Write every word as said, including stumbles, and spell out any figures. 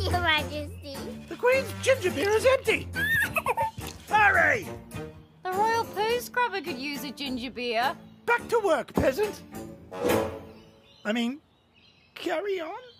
Your Majesty. The Queen's ginger beer is empty. Hurry! The Royal Poo Scrubber could use a ginger beer. Back to work, peasant. I mean, carry on.